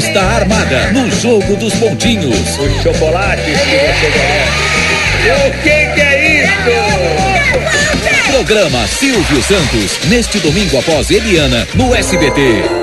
está armada no jogo dos pontinhos. Os chocolates que você merece. O que é isso? Programa Silvio Santos, neste domingo após Eliana, no SBT.